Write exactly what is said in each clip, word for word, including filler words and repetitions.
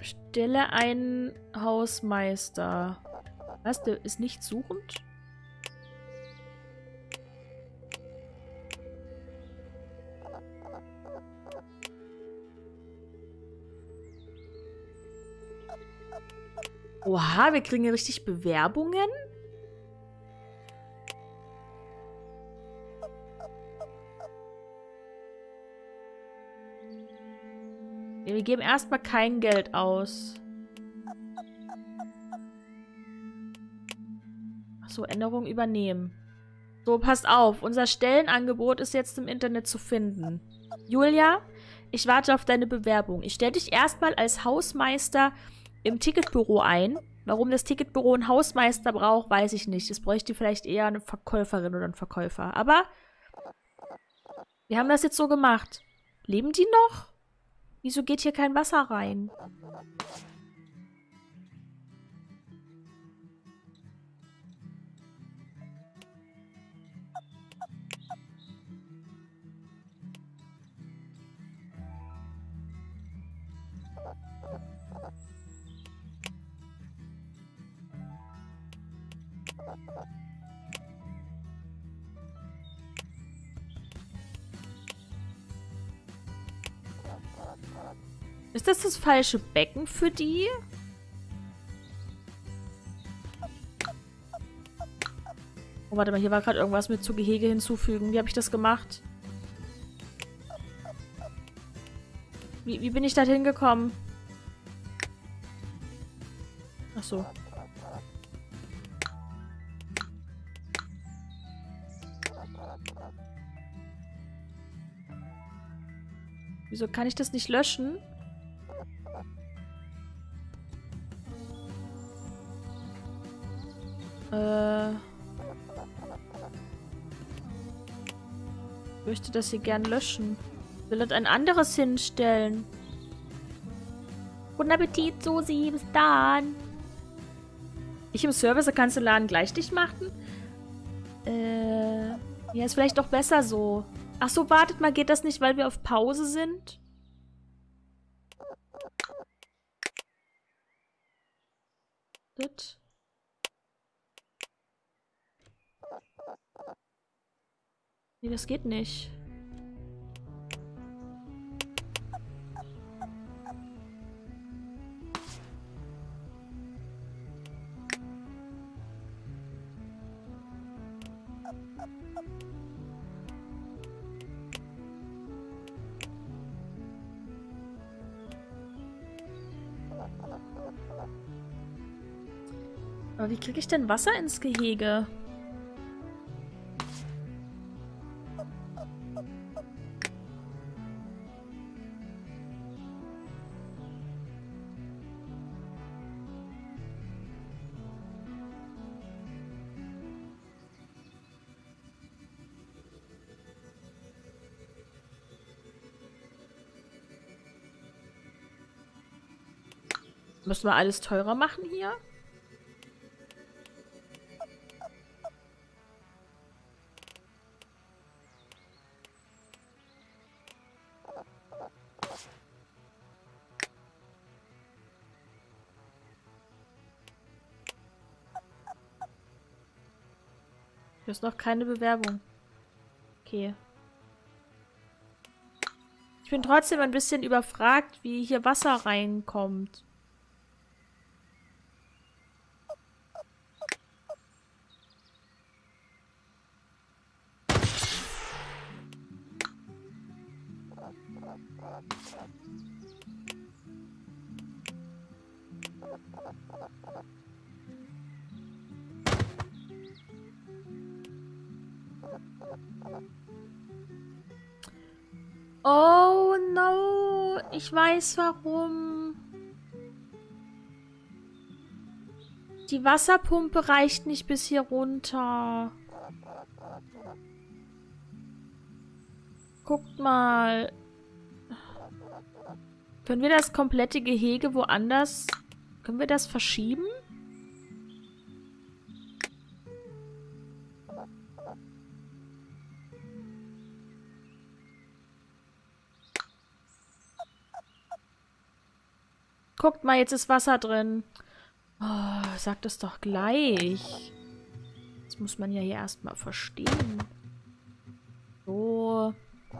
Stelle einen Hausmeister. Was? Der ist nicht suchend? Oha, wir kriegen hier richtig Bewerbungen. Wir geben erstmal kein Geld aus. Achso, Änderung übernehmen. So, passt auf. Unser Stellenangebot ist jetzt im Internet zu finden. Julia, ich warte auf deine Bewerbung. Ich stelle dich erstmal als Hausmeister im Ticketbüro ein. Warum das Ticketbüro einen Hausmeister braucht, weiß ich nicht. Es bräuchte vielleicht eher eine Verkäuferin oder einen Verkäufer. Aber wir haben das jetzt so gemacht. Leben die noch? Wieso geht hier kein Wasser rein? Ist das das falsche Becken für die? Oh, warte mal, hier war gerade irgendwas mit zu Gehege hinzufügen. Wie habe ich das gemacht? Wie, wie bin ich da hingekommen? Ach so. Wieso kann ich das nicht löschen? Äh. Ich möchte das hier gern löschen. Ich will dort ein anderes hinstellen. Guten Appetit, Susi. Bis dann. Ich im Service, da kannst du den Laden gleich dicht machen? Äh. Ja, ist vielleicht doch besser so. Ach so, wartet mal, geht das nicht, weil wir auf Pause sind? Das. Nee, das geht nicht. Aber wie kriege ich denn Wasser ins Gehege? Müssen wir alles teurer machen hier? Hier ist noch keine Bewerbung. Okay. Ich bin trotzdem ein bisschen überfragt, wie hier Wasser reinkommt. Oh no, ich weiß warum. Die Wasserpumpe reicht nicht bis hier runter. Guckt mal. Können wir das komplette Gehege woanders... Können wir das verschieben? Guckt mal, jetzt ist Wasser drin. Oh, sag das doch gleich. Das muss man ja hier erstmal verstehen. So.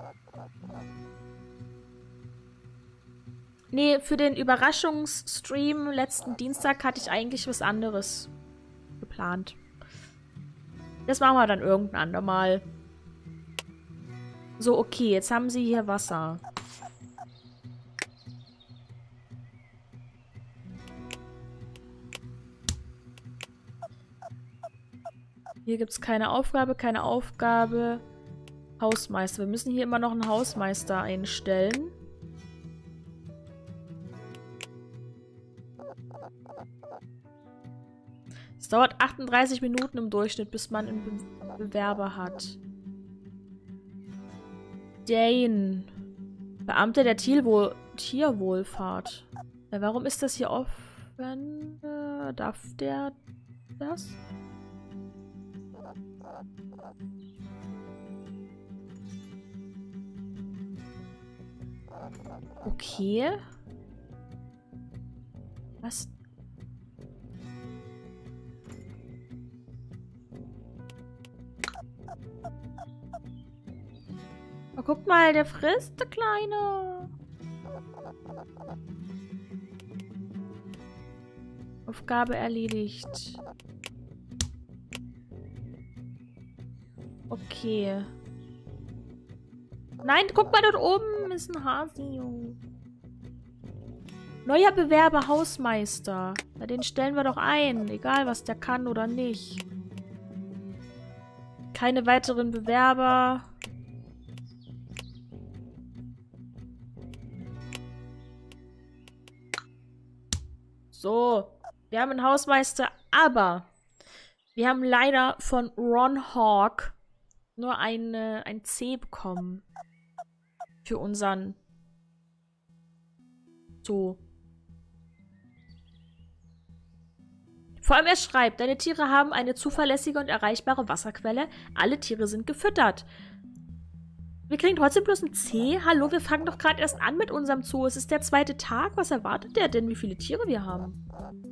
Nee, für den Überraschungsstream letzten Dienstag hatte ich eigentlich was anderes geplant. Das machen wir dann irgendein andermal. So, okay, jetzt haben sie hier Wasser. Hier gibt es keine Aufgabe, keine Aufgabe. Hausmeister. Wir müssen hier immer noch einen Hausmeister einstellen. Es dauert achtunddreißig Minuten im Durchschnitt, bis man einen Be Bewerber hat. Dane. Beamter der Tierwohl Tierwohlfahrt. Ja, warum ist das hier offen? Äh, darf der das? Okay. Was? Oh, guck mal, der frisst, der Kleine. Aufgabe erledigt. Okay. Nein, guck mal, dort oben ist ein Hasi. Neuer Bewerber, Hausmeister. Na, den stellen wir doch ein. Egal, was der kann oder nicht. Keine weiteren Bewerber. So. Wir haben einen Hausmeister, aber wir haben leider von Ron Hawk nur eine, ein C bekommen. Für unseren So. Vor allem er schreibt, deine Tiere haben eine zuverlässige und erreichbare Wasserquelle. Alle Tiere sind gefüttert. Wir kriegen trotzdem bloß ein C. Hallo, wir fangen doch gerade erst an mit unserem Zoo. Es ist der zweite Tag. Was erwartet der denn, wie viele Tiere wir haben?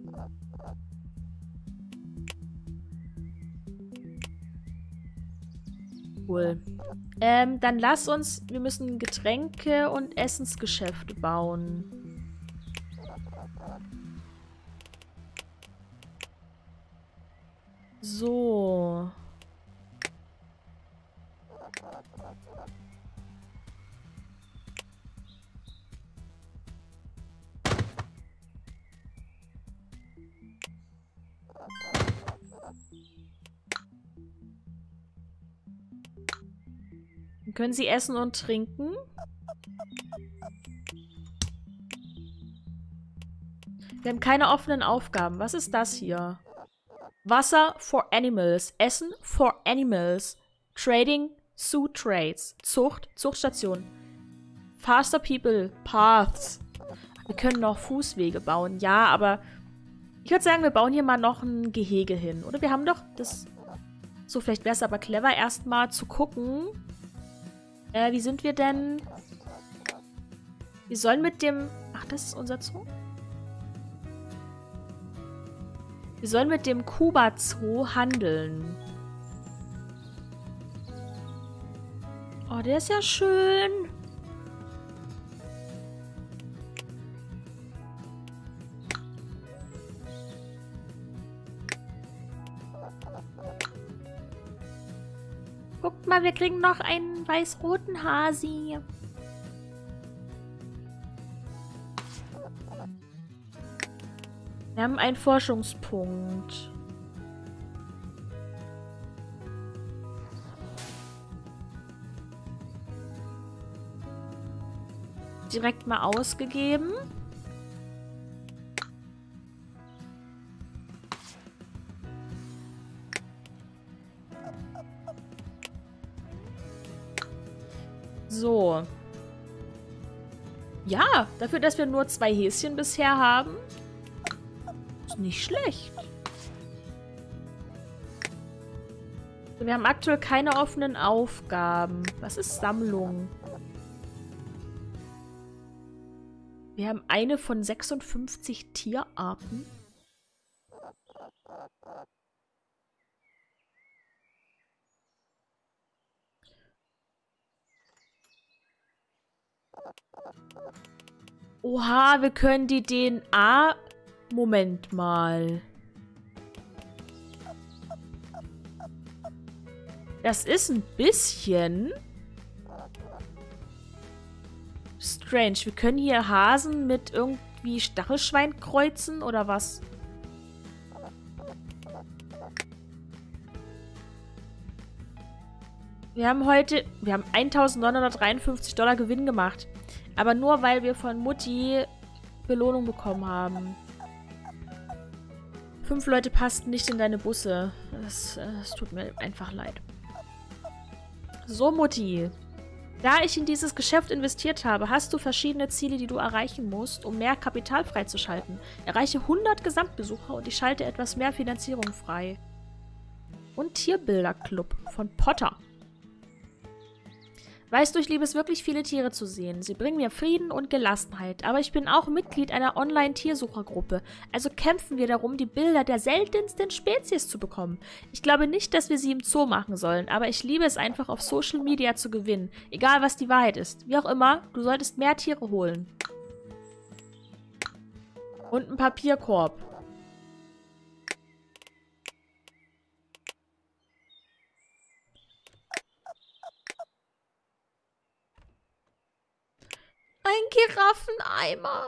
Cool. Ähm, dann lass uns, wir müssen Getränke- und Essensgeschäfte bauen. So. Dann können sie essen und trinken. Wir haben keine offenen Aufgaben. Was ist das hier? Wasser for Animals. Essen for Animals. Trading, Zoo Trades. Zucht, Zuchtstation. Faster People, Paths. Wir können noch Fußwege bauen. Ja, aber ich würde sagen, wir bauen hier mal noch ein Gehege hin. Oder wir haben doch das... So, vielleicht wäre es aber clever, erstmal zu gucken. Äh, wie sind wir denn? Wir sollen mit dem... Ach, das ist unser Zoo? Wir sollen mit dem Kuba Zoo handeln. Oh, der ist ja schön. Guckt mal, wir kriegen noch einen weiß-roten Hasi. Wir haben einen Forschungspunkt. Direkt mal ausgegeben. So. Ja, dafür, dass wir nur zwei Häschen bisher haben. Ist nicht schlecht. Wir haben aktuell keine offenen Aufgaben. Was ist Sammlung? Wir haben eine von sechsundfünfzig Tierarten. Oha, wir können die D N A... Moment mal. Das ist ein bisschen... strange. Wir können hier Hasen mit irgendwie Stachelschwein kreuzen oder was? Wir haben heute... Wir haben eintausendneunhundertdreiundfünfzig Dollar Gewinn gemacht. Aber nur, weil wir von Mutti Belohnung bekommen haben. Fünf Leute passten nicht in deine Busse. Das, das tut mir einfach leid. So, Mutti. Da ich in dieses Geschäft investiert habe, hast du verschiedene Ziele, die du erreichen musst, um mehr Kapital freizuschalten. Erreiche hundert Gesamtbesucher und ich schalte etwas mehr Finanzierung frei. Und Tierbilderclub von Potter. Weißt du, ich liebe es wirklich, viele Tiere zu sehen. Sie bringen mir Frieden und Gelassenheit. Aber ich bin auch Mitglied einer Online-Tiersuchergruppe. Also kämpfen wir darum, die Bilder der seltensten Spezies zu bekommen. Ich glaube nicht, dass wir sie im Zoo machen sollen, aber ich liebe es einfach, auf Social Media zu gewinnen. Egal, was die Wahrheit ist. Wie auch immer, du solltest mehr Tiere holen. Und einen Papierkorb. Ein Giraffeneimer.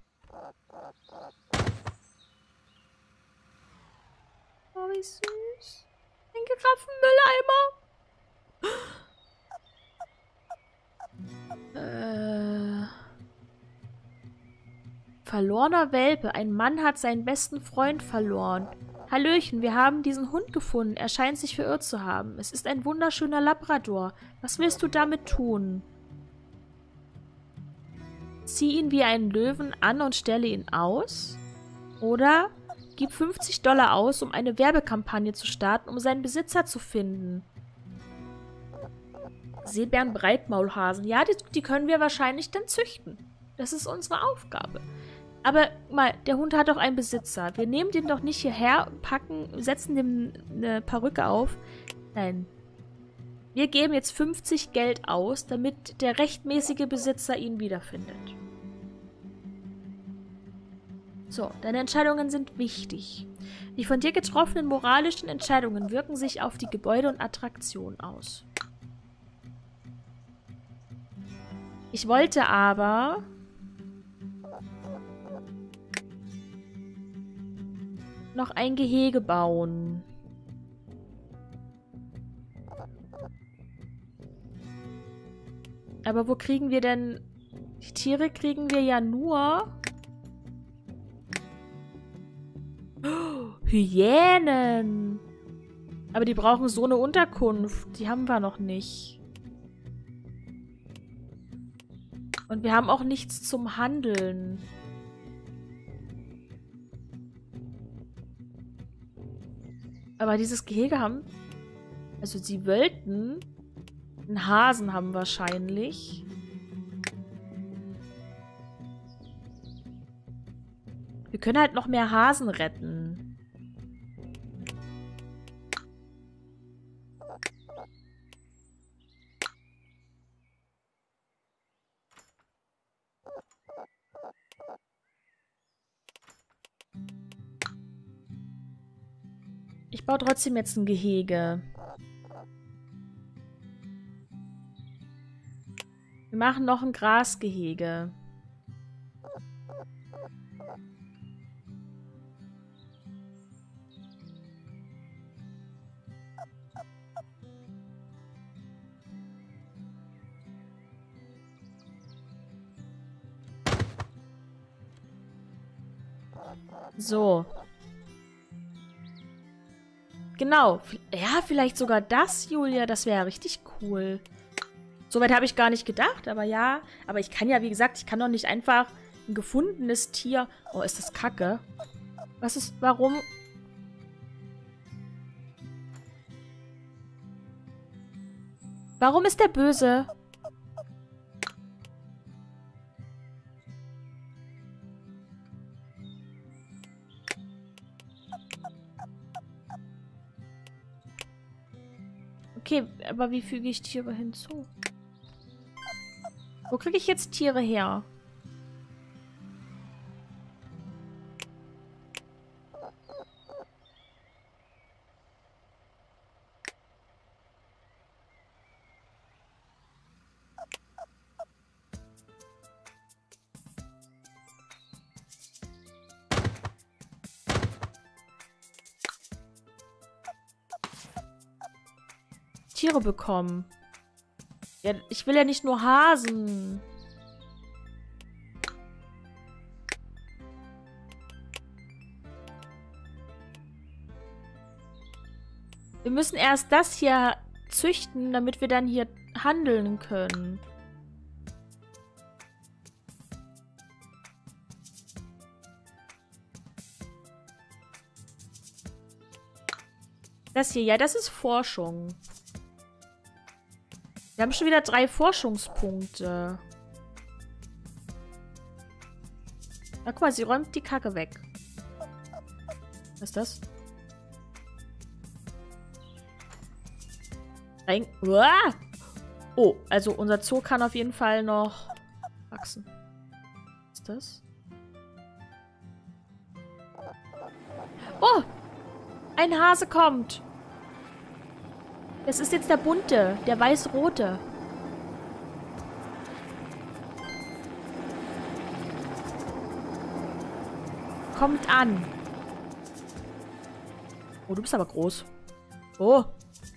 Oh, wie süß. Ein Giraffenmülleimer. Äh. Verlorener Welpe. Ein Mann hat seinen besten Freund verloren. Hallöchen, wir haben diesen Hund gefunden. Er scheint sich verirrt zu haben. Es ist ein wunderschöner Labrador. Was willst du damit tun? Zieh ihn wie einen Löwen an und stelle ihn aus. Oder gib fünfzig Dollar aus, um eine Werbekampagne zu starten, um seinen Besitzer zu finden. Seebären-Breitmaulhasen. Ja, die, die können wir wahrscheinlich dann züchten. Das ist unsere Aufgabe. Aber mal, der Hund hat doch einen Besitzer. Wir nehmen den doch nicht hierher, packen, setzen dem eine Perücke auf. Nein. Wir geben jetzt fünfzig Geld aus, damit der rechtmäßige Besitzer ihn wiederfindet. So, deine Entscheidungen sind wichtig. Die von dir getroffenen moralischen Entscheidungen wirken sich auf die Gebäude und Attraktionen aus. Ich wollte aber... noch ein Gehege bauen. Aber wo kriegen wir denn... Die Tiere kriegen wir ja nur... Oh, Hyänen! Aber die brauchen so eine Unterkunft. Die haben wir noch nicht. Und wir haben auch nichts zum Handeln. Aber dieses Gehege haben... Also sie wollten... Einen Hasen haben wahrscheinlich. Wir können halt noch mehr Hasen retten. Ich baue trotzdem jetzt ein Gehege. Wir machen noch ein Grasgehege. So. Genau. Ja, vielleicht sogar das, Julia. Das wäre ja richtig cool. Soweit habe ich gar nicht gedacht, aber ja. Aber ich kann ja, wie gesagt, ich kann doch nicht einfach ein gefundenes Tier... Oh, ist das kacke? Was ist... Warum... Warum ist der böse? Okay, aber wie füge ich Tiere hinzu? Wo kriege ich jetzt Tiere her? Tiere bekommen. Ja, ich will ja nicht nur Hasen. Wir müssen erst das hier züchten, damit wir dann hier handeln können. Das hier, ja, das ist Forschung. Wir haben schon wieder drei Forschungspunkte. Na, guck mal, sie räumt die Kacke weg. Was ist das? Rein. Uah! Oh, also unser Zoo kann auf jeden Fall noch wachsen. Was ist das? Oh! Ein Hase kommt! Das ist jetzt der bunte, der weiß-rote. Kommt an. Oh, du bist aber groß. Oh.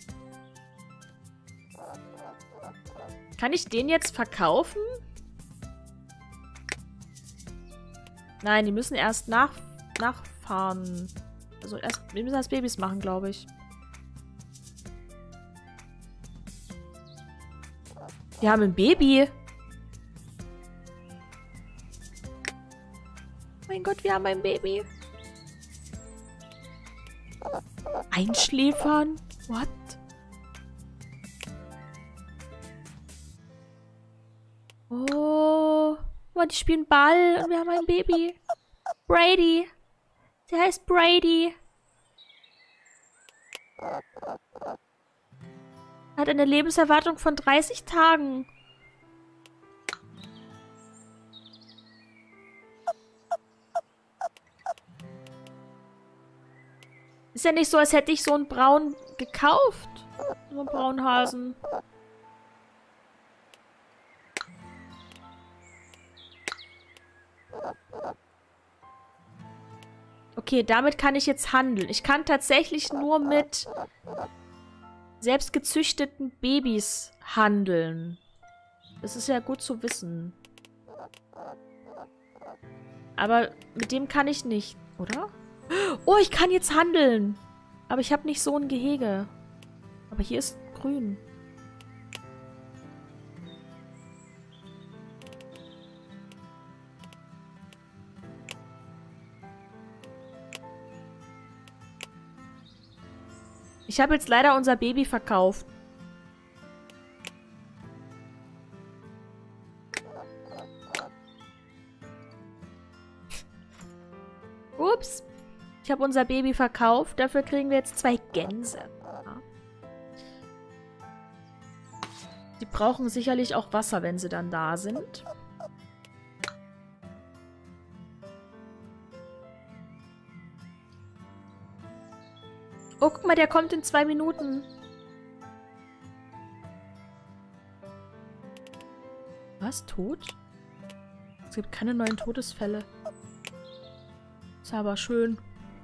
Kann ich den jetzt verkaufen? Nein, die müssen erst nach, nachfahren. Also erst, wir müssen erst Babys machen, glaube ich. Wir haben ein Baby. Mein Gott, wir haben ein Baby. Einschläfern? What? Oh. Oh, die spielen Ball und wir haben ein Baby. Brady. Der heißt Brady. Hat eine Lebenserwartung von dreißig Tagen. Ist ja nicht so, als hätte ich so einen Braun gekauft. So einen braunen Hasen. Okay, damit kann ich jetzt handeln. Ich kann tatsächlich nur mit selbst gezüchteten Babys handeln. Das ist ja gut zu wissen. Aber mit dem kann ich nicht, oder? Oh, ich kann jetzt handeln. Aber ich habe nicht so ein Gehege. Aber hier ist grün. Ich habe jetzt leider unser Baby verkauft. Ups. Ich habe unser Baby verkauft. Dafür kriegen wir jetzt zwei Gänse. Ja. Die brauchen sicherlich auch Wasser, wenn sie dann da sind. Oh, guck mal, der kommt in zwei Minuten. Was? Tot? Es gibt keine neuen Todesfälle. Ist aber schön.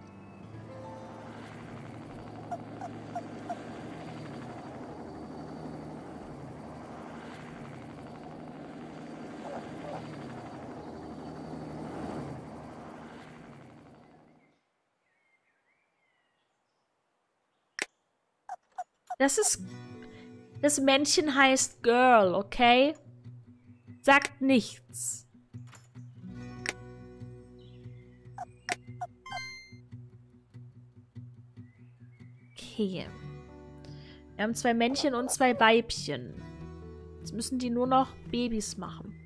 Das ist... Das Männchen heißt Girl, okay? Sagt nichts. Okay. Wir haben zwei Männchen und zwei Weibchen. Jetzt müssen die nur noch Babys machen.